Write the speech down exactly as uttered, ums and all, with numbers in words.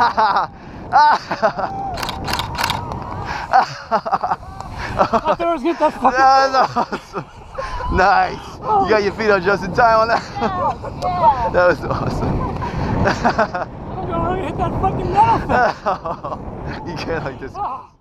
I thought I was getting that fucking. That was awesome. Nice. You got your feet on just in time on that. Yeah. That was awesome. I'm gonna hit that fucking metal thing. You can't like this.